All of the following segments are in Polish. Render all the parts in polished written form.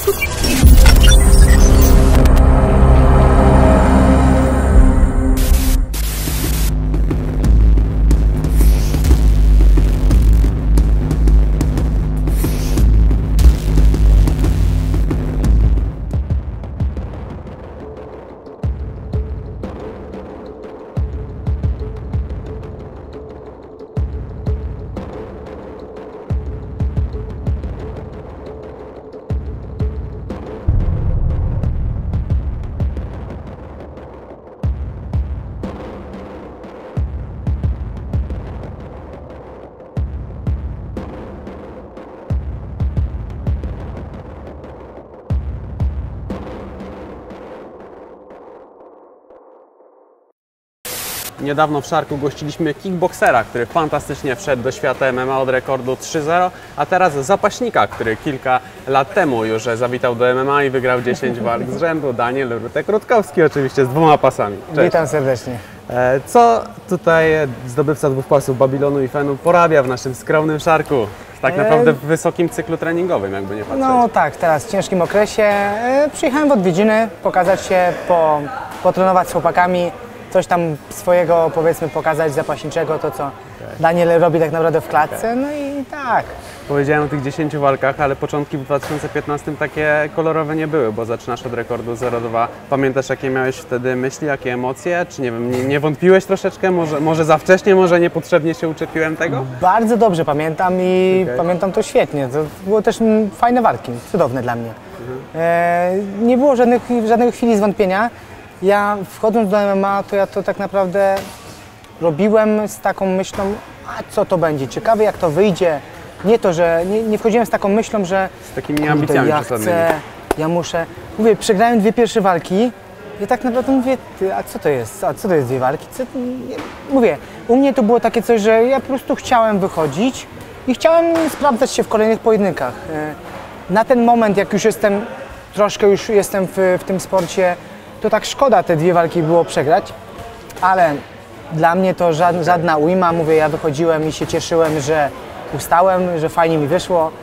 Niedawno w Szarku gościliśmy kickboksera, który fantastycznie wszedł do świata MMA od rekordu 3-0, a teraz zapaśnika, który kilka lat temu już zawitał do MMA i wygrał 10 walk z rzędu. Daniel Rutek-Rutkowski oczywiście z 2 pasami. Cześć. Witam serdecznie. Co tutaj zdobywca 2 pasów Babilonu i Fenu porabia w naszym skromnym Szarku? Tak naprawdę w wysokim cyklu treningowym, jakby nie patrzeć. No tak, teraz w ciężkim okresie. Przyjechałem w odwiedziny, pokazać się, potrenować z chłopakami. Coś tam swojego, powiedzmy, pokazać zapaśniczego, to co Daniel robi tak naprawdę w klatce, no i tak. Powiedziałem o tych 10 walkach, ale początki w 2015 takie kolorowe nie były, bo zaczynasz od rekordu 0-2. Pamiętasz, jakie miałeś wtedy myśli, jakie emocje? Czy nie wiem, nie wątpiłeś troszeczkę? Może za wcześnie, może niepotrzebnie się uczepiłem tego? Bardzo dobrze pamiętam i pamiętam to świetnie. To było też fajne walki, cudowne dla mnie. Nie było żadnej chwili zwątpienia. Ja wchodząc do MMA, to ja to tak naprawdę robiłem z taką myślą, a co to będzie, ciekawe jak to wyjdzie. Nie to, że nie wchodziłem z taką myślą, że z takimi ambicjami ja chcę, ja muszę. Mówię, przegrałem 2 pierwsze walki i tak naprawdę mówię, a co to jest? A co to jest 2 walki? Mówię, u mnie to było takie coś, że ja po prostu chciałem wychodzić i chciałem sprawdzać się w kolejnych pojedynkach. Na ten moment, jak już jestem, troszkę już jestem w tym sporcie, to tak szkoda te 2 walki było przegrać, ale dla mnie to żadna ujma. Mówię, ja wychodziłem i się cieszyłem, że ustałem, że fajnie mi wyszło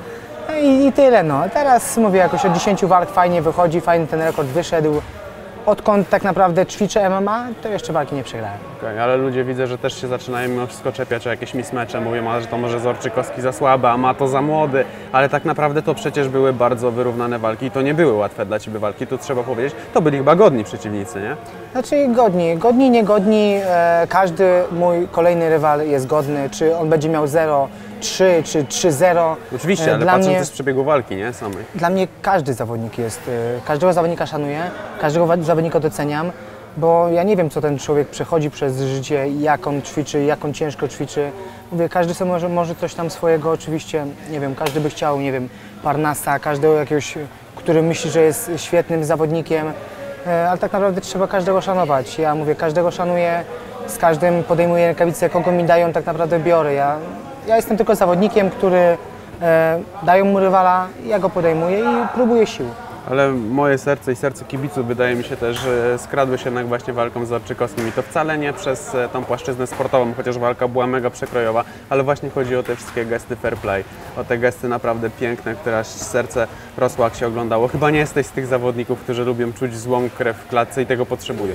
i tyle. No. Teraz mówię, jakoś od 10 walk fajnie wychodzi, fajnie ten rekord wyszedł. Odkąd tak naprawdę ćwiczę MMA, to jeszcze walki nie przegrałem. Okay, ale ludzie widzę, że też się zaczynają mimo wszystko czepiać o jakieś mismecze. Mówią, że to może Zorczykowski za słaby, a ma to za młody. Ale tak naprawdę to przecież były bardzo wyrównane walki i to nie były łatwe dla Ciebie walki. Tu trzeba powiedzieć, to byli chyba godni przeciwnicy, nie? Znaczy godni, niegodni. Każdy mój kolejny rywal jest godny. Czy on będzie miał 0-3 czy 3-0. Oczywiście, ale patrząc też z przebiegu walki, nie? Samej. Dla mnie każdy zawodnik jest, każdego zawodnika szanuję, każdego zawodnika doceniam, bo ja nie wiem, co ten człowiek przechodzi przez życie, jak on ćwiczy, jak on ciężko ćwiczy. Mówię, każdy sobie może coś tam swojego, oczywiście, nie wiem, każdy by chciał, nie wiem, Parnasa, każdego jakiegoś, który myśli, że jest świetnym zawodnikiem, ale tak naprawdę trzeba każdego szanować. Ja mówię, każdego szanuję, z każdym podejmuję rękawice, kogo mi dają, tak naprawdę biorę. Ja jestem tylko zawodnikiem, który dają mu rywala, ja go podejmuję i próbuję sił. Ale moje serce i serce kibiców wydaje mi się też, że skradły się jednak właśnie walką z Zorczykowskim i to wcale nie przez tą płaszczyznę sportową, chociaż walka była mega przekrojowa, ale właśnie chodzi o te wszystkie gesty fair play, o te gesty naprawdę piękne, które aż serce rosło jak się oglądało. Chyba nie jesteś z tych zawodników, którzy lubią czuć złą krew w klatce i tego potrzebują.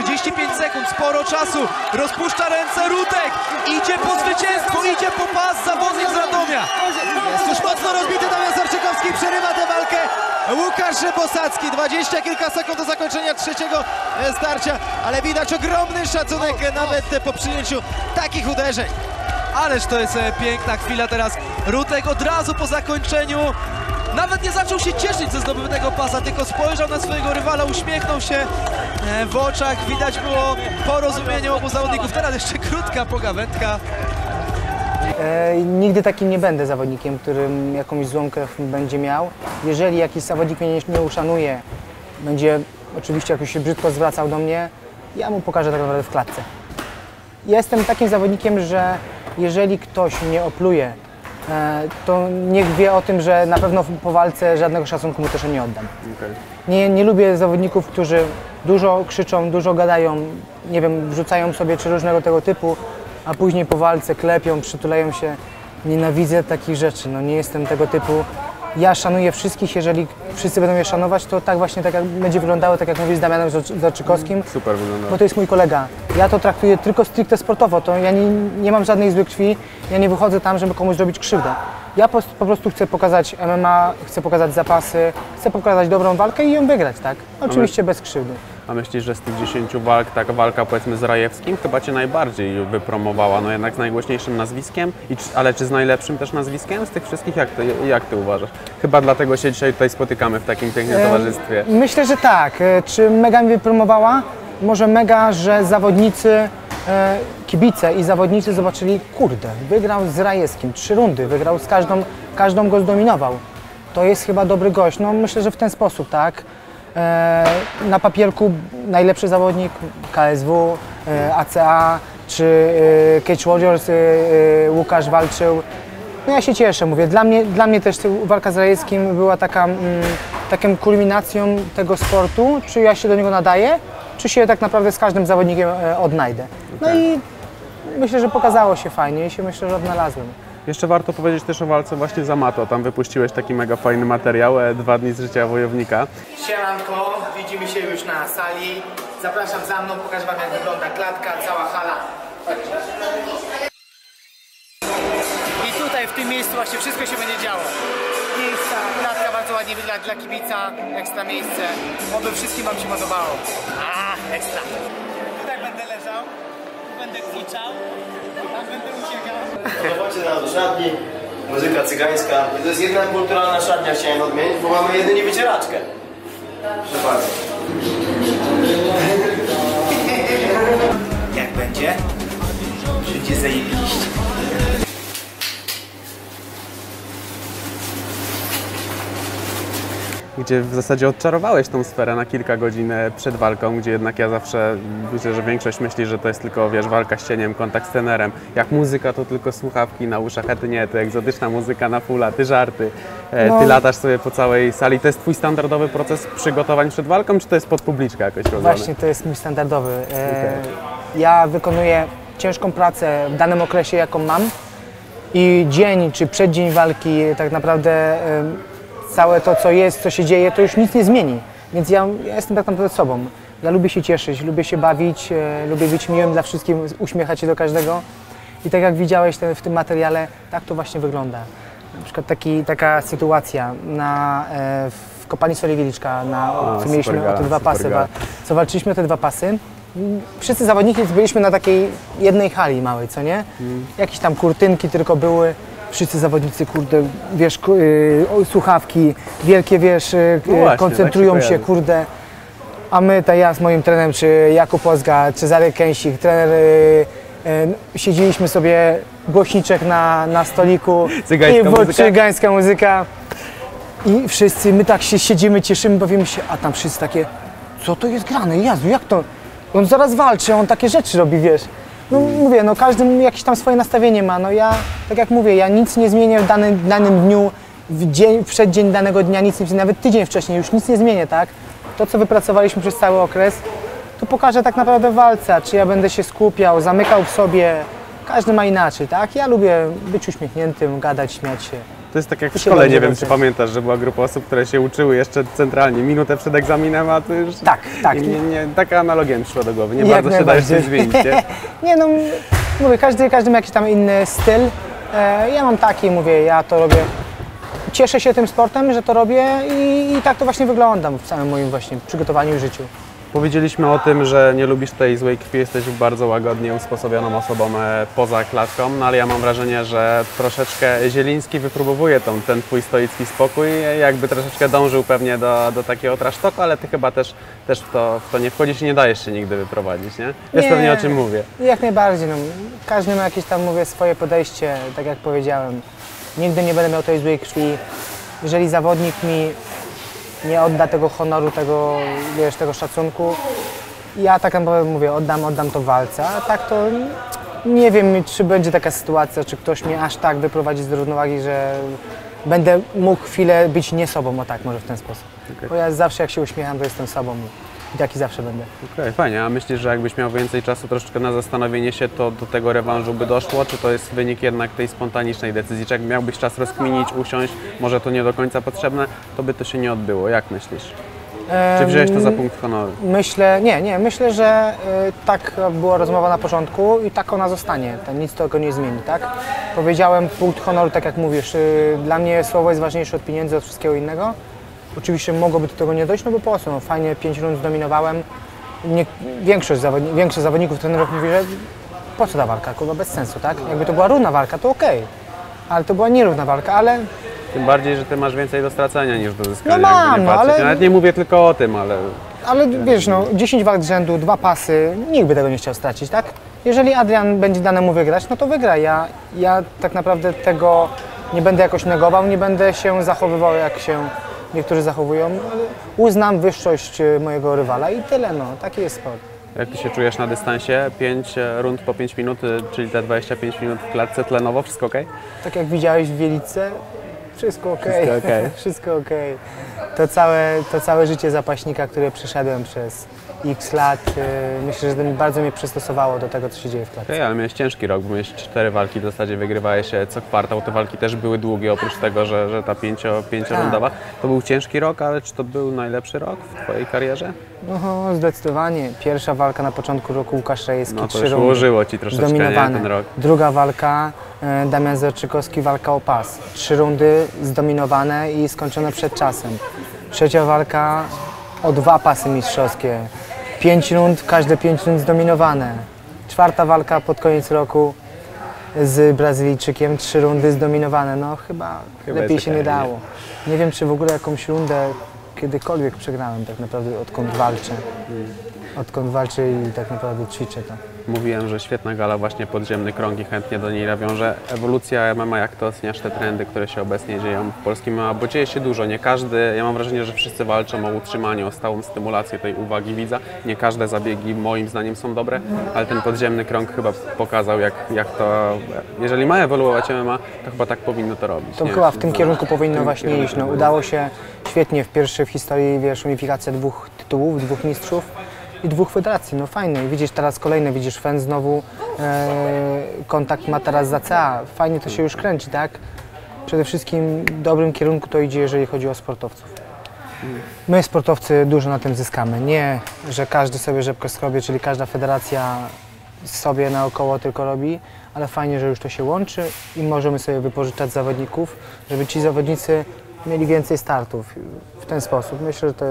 35 sekund, sporo czasu, rozpuszcza ręce Rutek, idzie po zwycięstwo, idzie po pas zawodnik z Radomia. Jest już mocno rozbity Damian Zorczykowski, przerywa tę walkę. Łukasz Bosacki, 20 kilka sekund do zakończenia trzeciego starcia, ale widać ogromny szacunek nawet po przyjęciu takich uderzeń. Ależ to jest piękna chwila teraz. Rutek od razu po zakończeniu nawet nie zaczął się cieszyć ze zdobytego pasa, tylko spojrzał na swojego rywala, uśmiechnął się w oczach. Widać było porozumienie obu zawodników. Teraz jeszcze krótka pogawędka. Nigdy takim nie będę zawodnikiem, którym jakąś złą krew będzie miał. Jeżeli jakiś zawodnik mnie nie uszanuje, będzie oczywiście jakoś się brzydko zwracał do mnie, ja mu pokażę tak naprawdę w klatce. Ja jestem takim zawodnikiem, że jeżeli ktoś mnie opluje, to niech wie o tym, że na pewno po walce żadnego szacunku mu też nie oddam. Okay. Nie lubię zawodników, którzy dużo krzyczą, dużo gadają, nie wiem, wrzucają sobie czy różnego tego typu, a później po walce klepią, przytulają się. Nienawidzę takich rzeczy, no nie jestem tego typu. ja szanuję wszystkich, jeżeli wszyscy będą je szanować, to tak właśnie tak jak będzie wyglądało, tak jak mówisz z Damianem Zarczykowskim, Super wygląda. bo to jest mój kolega. Ja to traktuję tylko stricte sportowo, to ja nie mam żadnej złej krwi, ja nie wychodzę tam, żeby komuś zrobić krzywdę. Ja po prostu chcę pokazać MMA, chcę pokazać zapasy, chcę pokazać dobrą walkę i ją wygrać, tak? Oczywiście bez krzywdy. A myślisz, że z tych 10 walk, taka walka powiedzmy z Rajewskim chyba Cię najbardziej wypromowała, no jednak z najgłośniejszym nazwiskiem, ale czy z najlepszym też nazwiskiem z tych wszystkich? Jak Ty uważasz? Chyba dlatego się dzisiaj tutaj spotykamy w takim pięknym towarzystwie. Myślę, że tak. Czy mega mnie wypromowała? Może mega, że zawodnicy, kibice i zawodnicy zobaczyli, kurde, wygrał z Rajewskim 3 rundy, wygrał z każdą go zdominował. To jest chyba dobry gość. No myślę, że w ten sposób, tak? Na papierku najlepszy zawodnik KSW, ACA czy Cage Warriors Łukasz walczył. No ja się cieszę, mówię. Dla mnie też walka z Rajewskim była taką kulminacją tego sportu, czy ja się do niego nadaję, czy się tak naprawdę z każdym zawodnikiem odnajdę. No i myślę, że pokazało się fajnie i się myślę, że odnalazłem. Jeszcze warto powiedzieć też o walce właśnie z Amato. Tam wypuściłeś taki mega fajny materiał, 2 dni z życia wojownika. Siemanko, widzimy się już na sali. Zapraszam za mną, pokażę wam jak wygląda klatka, cała hala. I tutaj w tym miejscu właśnie wszystko się będzie działo. Miejsca, klatka bardzo ładnie wygląda dla kibica, ekstra miejsce. Oby wszystkim wam się podobało. Ekstra. Tutaj będę leżał, tu będę kwiczał, tam będę uciekał. Zobaczcie na do szatni, muzyka cygańska. I to jest jedna kulturalna szatnia, chciałem odmienić, bo mamy jedynie wycieraczkę. Proszę bardzo. Jak będzie? Będzie zajebiście. Gdzie w zasadzie odczarowałeś tą sferę na kilka godzin przed walką, gdzie jednak ja zawsze myślę, że większość myśli, że to jest tylko, wiesz, walka z cieniem, kontakt z trenerem. Jak muzyka, to tylko słuchawki na uszach, a ty nie, ty egzotyczna muzyka na fulla, ty żarty, ty latasz sobie po całej sali. To jest twój standardowy proces przygotowań przed walką, czy to jest pod publiczkę jakoś robione? Właśnie, to jest mój standardowy. Ja wykonuję ciężką pracę w danym okresie, jaką mam i dzień czy przeddzień walki tak naprawdę całe to, co jest, co się dzieje, to już nic nie zmieni. Więc ja jestem tak naprawdę sobą. Ja lubię się cieszyć, lubię się bawić, lubię być miłym dla wszystkich, uśmiechać się do każdego. I tak jak widziałeś w tym materiale, tak to właśnie wygląda. Na przykład taka sytuacja w kopalni Soli Wieliczka, co mieliśmy o te 2 pasy, co walczyliśmy o te 2 pasy. Wszyscy zawodnicy byliśmy na takiej jednej hali małej, co nie? Jakieś tam kurtynki tylko były. Wszyscy zawodnicy, kurde, wiesz, słuchawki, wielkie, wiesz, no właśnie, koncentrują tak się, kurde. A my, ja z moim trenerem, czy Jakub Ozga, czy Zarek Kęsik, trener, siedzieliśmy sobie, głośniczek na stoliku, cygańska muzyka. I wszyscy, my tak się siedzimy, cieszymy, bawimy się, a tam wszyscy takie, co to jest grane, Jezu, jak to? On zaraz walczy, on takie rzeczy robi, wiesz. No mówię, no każdy jakieś tam swoje nastawienie ma, no ja, tak jak mówię, ja nic nie zmienię w danym dniu, w przeddzień danego dnia, nic nie zmienię, nawet tydzień wcześniej już nic nie zmienię, tak? To, co wypracowaliśmy przez cały okres, to pokażę tak naprawdę w walce, czy ja będę się skupiał, zamykał w sobie, każdy ma inaczej, tak? Ja lubię być uśmiechniętym, gadać, śmiać się. To jest tak jak w szkole, nie wiem, czy pamiętasz, że była grupa osób, które się uczyły jeszcze centralnie, minutę przed egzaminem, a tu już... Tak. Taka analogia mi przyszła do głowy, nie bardzo się dajesz coś zmienić, nie? Nie no, mówię, każdy ma jakiś tam inny styl. Ja mam taki, mówię, ja to robię. Cieszę się tym sportem, że to robię i tak to właśnie wygląda w całym moim właśnie przygotowaniu i życiu. Powiedzieliśmy o tym, że nie lubisz tej złej krwi, jesteś bardzo łagodnie usposobioną osobą poza klatką, no ale ja mam wrażenie, że troszeczkę Zieliński wypróbowuje ten twój stoicki spokój, jakby troszeczkę dążył pewnie do takiego trasztoku, ale ty chyba też w to nie wchodzisz i nie dajesz się nigdy wyprowadzić, nie? Wiesz pewnie o czym mówię. Jak najbardziej, no, każdy ma jakieś tam, mówię, swoje podejście, tak jak powiedziałem. Nigdy nie będę miał tej złej krwi. Jeżeli zawodnik mi nie odda tego honoru, tego, wiesz, tego szacunku, ja tak naprawdę mówię, oddam to w walce, a tak to nie wiem, czy będzie taka sytuacja, czy ktoś mnie aż tak wyprowadzi z równowagi, że będę mógł chwilę być nie sobą, o tak, może w ten sposób. Okay. Bo ja zawsze jak się uśmiecham, to jestem sobą. i taki zawsze będę. Okej, fajnie. A myślisz, że jakbyś miał więcej czasu troszeczkę na zastanowienie się, to do tego rewanżu by doszło? Czy to jest wynik jednak tej spontanicznej decyzji? Czy jak miałbyś czas rozkminić, usiąść, może to nie do końca potrzebne, to by to się nie odbyło? Jak myślisz? Czy wziąłeś to za punkt honoru? Myślę, że tak była rozmowa na początku i tak ona zostanie. Nic tego nie zmieni, tak? Powiedziałem punkt honoru, tak jak mówisz, dla mnie słowo jest ważniejsze od pieniędzy, od wszystkiego innego. Oczywiście mogłoby do tego nie dojść, no bo po co? No, fajnie 5 rund zdominowałem. Większość zawodników, trenerów mówi, że po co ta walka? Kurwa, bez sensu, tak? Jakby to była równa walka, to okej. Ale to była nierówna walka, ale... Tym bardziej, że ty masz więcej do stracenia niż do zyskania. No mam, jakby nie no, patrzeć. ale- Nawet nie mówię tylko o tym, ale... Ale wiesz, no 10 walk z rzędu, 2 pasy, nikt by tego nie chciał stracić, tak? Jeżeli Adrian będzie dane mu wygrać, no to wygra. Ja tak naprawdę tego nie będę jakoś negował, nie będę się zachowywał, jak się niektórzy zachowują. Ale uznam wyższość mojego rywala i tyle, no, taki jest sport. Jak ty się czujesz na dystansie? 5 rund po 5 minut, czyli te 25 minut w klatce tlenowo, wszystko ok? Tak jak widziałeś w Wielice, wszystko okej. Wszystko okej. Wszystko okej. To całe życie zapaśnika, które przeszedłem przez x lat, myślę, że to bardzo mnie przystosowało do tego, co się dzieje w klatce. Okej, ale miałeś ciężki rok, bo miałeś 4 walki, w zasadzie wygrywałeś co kwartał. Te walki też były długie, oprócz tego, że ta pięciorundowa. To był ciężki rok, ale czy to był najlepszy rok w twojej karierze? No, zdecydowanie. Pierwsza walka na początku roku Łukasz Rejewski, No to 3 już rundy. ułożyło ci troszeczkę, nie, Zdominowane. ten rok. Druga walka, Damian Zorczykowski, walka o pas. 3 rundy zdominowane i skończone przed czasem. Trzecia walka o 2 pasy mistrzowskie. 5 rund, każde 5 rund zdominowane. Czwarta walka pod koniec roku z Brazylijczykiem, 3 rundy zdominowane. No chyba lepiej jest się nie okej, dało. Nie wiem, czy w ogóle jakąś rundę kiedykolwiek przegrałem tak naprawdę, odkąd walczę. Odkąd walczę i tak naprawdę ćwiczę to. Mówiłem, że świetna gala, właśnie podziemny krąg i chętnie do niej nawiążę. Ewolucja MMA, jak to oceniasz te trendy, które się obecnie dzieją w polskim MMA? Bo dzieje się dużo, nie każdy, ja mam wrażenie, że wszyscy walczą o utrzymanie, o stałą stymulację tej uwagi widza. Nie każde zabiegi moim zdaniem są dobre, ale ten podziemny krąg chyba pokazał, jak to, jeżeli ma ewoluować MMA, to chyba tak powinno to robić. To nie? chyba w tym kierunku powinno tym właśnie kierunku iść. No, powinno. udało się świetnie w historii, wiesz, unifikacja 2 tytułów, 2 mistrzów i 2 federacji. No fajnie. Widzisz teraz kolejne, widzisz FEN znowu, kontakt ma teraz za CA. Fajnie to się już kręci, tak? Przede wszystkim w dobrym kierunku to idzie, jeżeli chodzi o sportowców. My sportowcy dużo na tym zyskamy. Nie, że każdy sobie rzepkę skrobie, czyli każda federacja sobie naokoło tylko robi, ale fajnie, że już to się łączy i możemy sobie wypożyczać zawodników, żeby ci zawodnicy mieli więcej startów w ten sposób. Myślę, że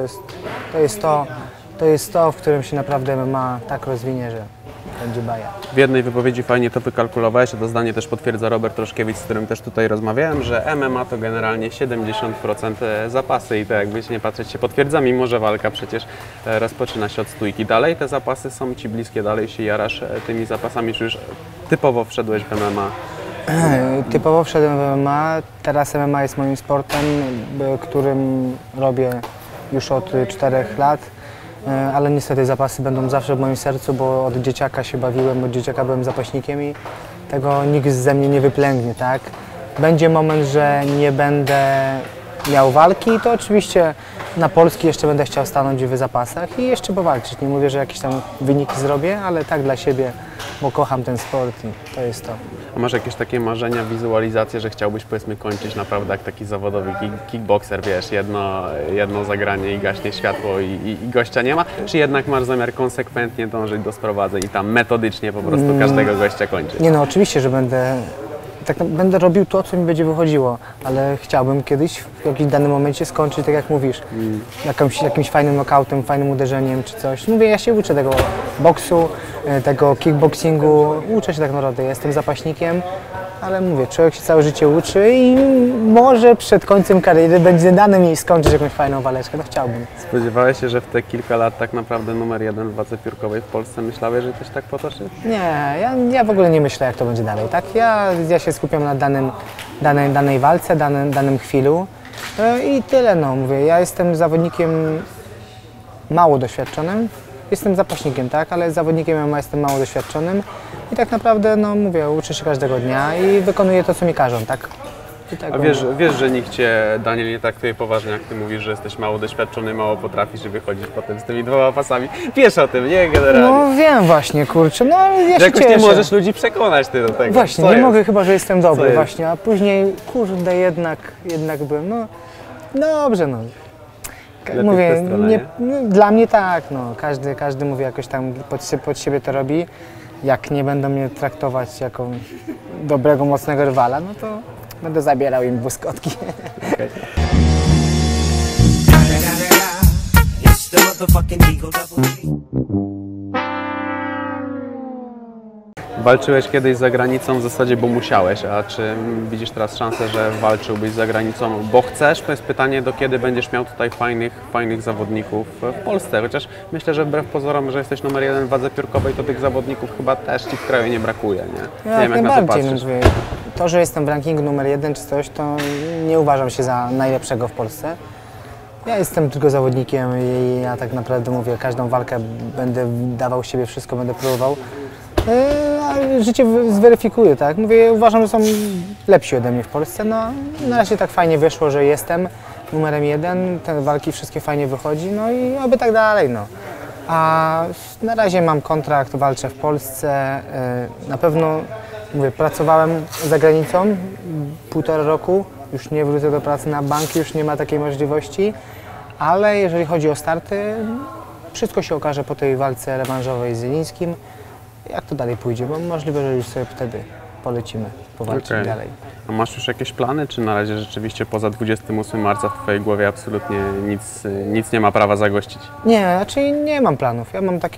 to jest to, w którym się naprawdę MMA tak rozwinie, że będzie baja. W jednej wypowiedzi fajnie to wykalkulowałeś, a to zdanie też potwierdza Robert Troszkiewicz, z którym też tutaj rozmawiałem, że MMA to generalnie 70% zapasy i to jakby się nie patrzeć się potwierdza, mimo że walka przecież rozpoczyna się od stójki. Dalej te zapasy są ci bliskie, dalej się jarasz tymi zapasami, czy już typowo wszedłeś w MMA? Typowo wszedłem w MMA, teraz MMA jest moim sportem, którym robię już od 4 lat. Ale niestety zapasy będą zawsze w moim sercu, bo od dzieciaka się bawiłem, od dzieciaka byłem zapaśnikiem i tego nikt ze mnie nie wyplęgnie, tak? Będzie moment, że nie będę miał walki, to oczywiście na Polski jeszcze będę chciał stanąć w zapasach i jeszcze powalczyć. Nie mówię, że jakieś tam wyniki zrobię, ale tak dla siebie, bo kocham ten sport i to jest to. A masz jakieś takie marzenia, wizualizacje, że chciałbyś powiedzmy kończyć naprawdę jak taki zawodowy kickboxer, wiesz, jedno zagranie i gaśnie światło i gościa nie ma? Czy jednak masz zamiar konsekwentnie dążyć do sprowadzeń i tam metodycznie po prostu każdego gościa kończyć? Nie no, oczywiście, że będę robił to, co mi będzie wychodziło, ale chciałbym kiedyś w jakimś danym momencie skończyć, tak jak mówisz, jakimś fajnym knockoutem, fajnym uderzeniem czy coś. Mówię, ja się uczę tego boksu, tego kickboxingu, uczę się tak naprawdę, jestem zapaśnikiem, ale mówię, człowiek się całe życie uczy i może przed końcem kariery będzie dane mi skończyć jakąś fajną waleczkę, no chciałbym. Spodziewałeś się, że w te kilka lat tak naprawdę numer 1 w wadze piórkowej w Polsce myślałeś, że coś tak potoczy? Nie, ja w ogóle nie myślę, jak to będzie dalej, tak? Ja się skupiam na danej walce, danym chwilu i tyle, no mówię, ja jestem zawodnikiem mało doświadczonym, jestem zapaśnikiem, tak, ale zawodnikiem MMA jestem mało doświadczonym i tak naprawdę, no mówię, uczę się każdego dnia i wykonuję to, co mi każą, tak? I tak A wiesz, że nikt cię, Daniel, nie traktuje poważnie, jak ty mówisz, że jesteś mało doświadczony, mało potrafisz, żeby chodzić potem z tymi 2 pasami. Wiesz o tym, nie? Generalnie. No wiem właśnie, kurczę, no ale ja się Jakoś cieszę. nie możesz ludzi przekonać ty do tego. Właśnie, Co nie jest? mogę, chyba że jestem dobry jest? właśnie, a później, kurde, jednak byłem, no dobrze, no. Lepiej w Mówię, tę stronę, nie? no, dla mnie tak, no, każdy mówi jakoś tam pod siebie to robi. Jak nie będą mnie traktować jako dobrego, mocnego rywala, no to będę zabierał im błyskotki. It's the motherfucking Eagle Double G. Walczyłeś kiedyś za granicą w zasadzie, bo musiałeś, a czy widzisz teraz szansę, że walczyłbyś za granicą, bo chcesz? To jest pytanie, do kiedy będziesz miał tutaj fajnych zawodników w Polsce, chociaż myślę, że wbrew pozorom, że jesteś numer 1 w wadze piórkowej, to tych zawodników chyba też ci w kraju nie brakuje, nie? Nie Jak wiem, jak na to najbardziej, patrzysz. mówię, to, że jestem w rankingu numer 1 czy coś, to nie uważam się za najlepszego w Polsce. Ja jestem tylko zawodnikiem i ja tak naprawdę mówię, każdą walkę będę dawał siebie, wszystko będę próbował. A życie zweryfikuje, tak? Mówię, uważam, że są lepsi ode mnie w Polsce. No, na razie tak fajnie wyszło, że jestem numerem 1, te walki wszystkie fajnie wychodzi, no i oby tak dalej, no. A na razie mam kontrakt, walczę w Polsce. Na pewno, mówię, pracowałem za granicą 1,5 roku, już nie wrócę do pracy na bank, już nie ma takiej możliwości, ale jeżeli chodzi o starty, wszystko się okaże po tej walce rewanżowej z Zielińskim. Jak to dalej pójdzie, bo możliwe, że już sobie wtedy polecimy, powalczyć Okej. dalej. A masz już jakieś plany, czy na razie rzeczywiście poza 28 marca w twojej głowie absolutnie nic nie ma prawa zagościć? Nie, znaczy nie mam planów. Ja mam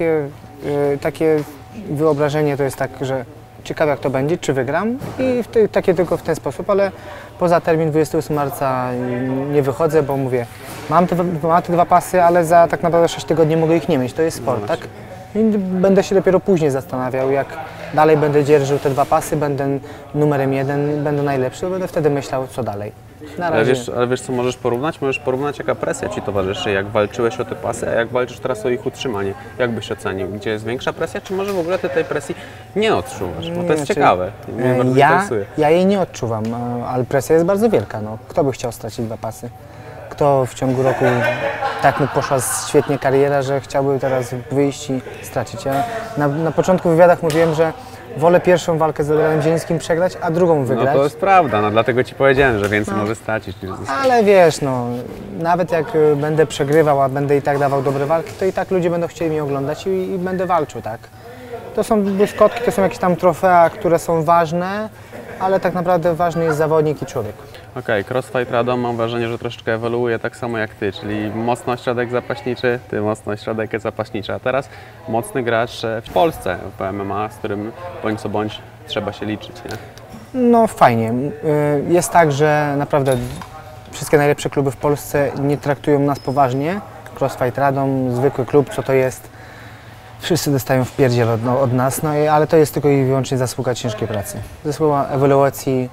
takie wyobrażenie, to jest tak, że ciekawe jak to będzie, czy wygram i takie tylko w ten sposób, ale poza termin 28 marca nie wychodzę, bo mówię, mam te 2 pasy, ale za tak naprawdę 6 tygodni mogę ich nie mieć, to jest sport, tak? I będę się dopiero później zastanawiał, jak dalej będę dzierżył te 2 pasy, będę numerem 1, będę najlepszy, to będę wtedy myślał, co dalej. Na razie. Ale wiesz, co możesz porównać? Możesz porównać, jaka presja ci towarzyszy, jak walczyłeś o te pasy, a jak walczysz teraz o ich utrzymanie. Jak byś ocenił? Gdzie jest większa presja, czy może w ogóle ty tej presji nie odczuwasz? Bo to jest ciekawe. Mnie bardzo interesuje. Ja jej nie odczuwam, ale presja jest bardzo wielka. No. Kto by chciał stracić 2 pasy? Kto w ciągu roku tak mu poszła świetnie kariera, że chciałby teraz wyjść i stracić? Ja na początku w wywiadach mówiłem, że wolę pierwszą walkę z Adrianem Zielińskim przegrać, a drugą wygrać. No to jest prawda, no dlatego ci powiedziałem, że więcej może stracić niż zyskać. Ale wiesz, no, nawet jak będę przegrywał, a będę i tak dawał dobre walki, to i tak ludzie będą chcieli mnie oglądać i będę walczył, tak? To są błyskotki, to są jakieś tam trofea, które są ważne, ale tak naprawdę ważny jest zawodnik i człowiek. Okej, Crossfight Radom mam wrażenie, że troszeczkę ewoluuje tak samo jak ty, czyli mocno środek zapaśniczy, ty mocno środek zapaśniczy, a teraz mocny gracz w Polsce w MMA, z którym bądź co bądź trzeba się liczyć, nie? No fajnie. Jest tak, że naprawdę wszystkie najlepsze kluby w Polsce nie traktują nas poważnie. Crossfight Radom, zwykły klub, co to jest? Wszyscy dostają w pierdziel od nas, no ale to jest tylko i wyłącznie zasługa ciężkiej pracy. Zasługa ewaluacji,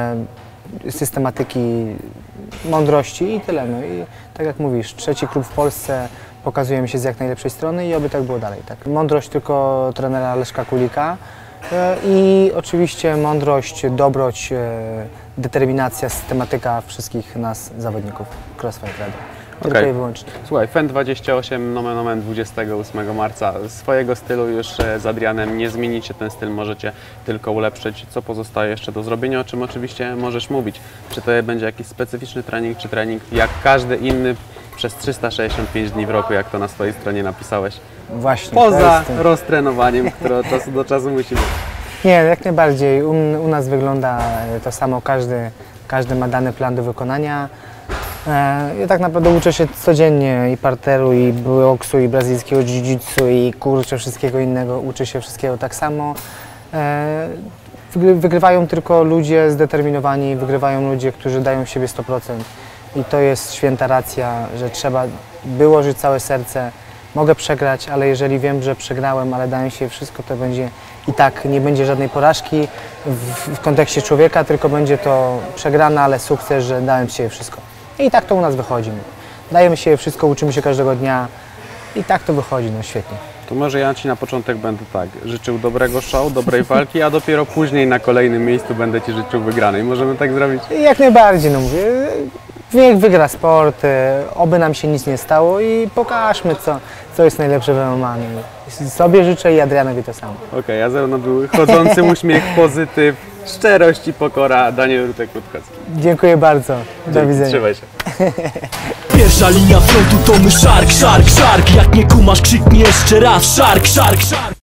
systematyki, mądrości i tyle. No i tak jak mówisz, 3. klub w Polsce, pokazujemy się z jak najlepszej strony i oby tak było dalej. Tak? Mądrość tylko trenera Leszka Kulika i oczywiście mądrość, dobroć, determinacja, systematyka wszystkich nas zawodników Crossfight Radom. Tylko i wyłącznie. Słuchaj, FEN28, nomen omen 28 marca. Swojego stylu już z Adrianem nie zmienicie, ten styl możecie tylko ulepszyć. Co pozostaje jeszcze do zrobienia, o czym oczywiście możesz mówić? Czy to będzie jakiś specyficzny trening, czy trening jak każdy inny przez 365 dni w roku, jak to na swojej stronie napisałeś? Właśnie. Poza roztrenowaniem, które od czasu do czasu musi być. Nie, jak najbardziej. U nas wygląda to samo, każdy ma dany plan do wykonania. Ja tak naprawdę uczę się codziennie i parteru, i boksu, i brazylijskiego jiu-jitsu, i kurczę wszystkiego innego. Uczę się wszystkiego tak samo. Wygrywają tylko ludzie zdeterminowani, wygrywają ludzie, którzy dają siebie 100%. I to jest święta racja, że trzeba wyłożyć całe serce. Mogę przegrać, ale jeżeli wiem, że przegrałem, ale dałem się wszystko, to będzie i tak nie będzie żadnej porażki w kontekście człowieka, tylko będzie to przegrana, ale sukces, że dałem się wszystko. I tak to u nas wychodzi. Dajemy się wszystko, uczymy się każdego dnia i tak to wychodzi, no świetnie. To może ja Ci na początek będę tak życzył dobrego show, dobrej walki, a dopiero później na kolejnym miejscu będę Ci życzył wygranej. Możemy tak zrobić? Jak najbardziej, no mówię, niech wygra sport, oby nam się nic nie stało i pokażmy, co jest najlepsze w MMA. Sobie życzę i Adrianowi to samo. Okej, a Zero był chodzący uśmiech, pozytyw, szczerość i pokora. Daniel Rutek-Rutkowski. Dziękuję bardzo. Do widzenia. Trzymaj się. Pierwsza linia frontu to my szark, szark, szark. Jak nie kumasz, krzyknij jeszcze raz szark, szark, szark.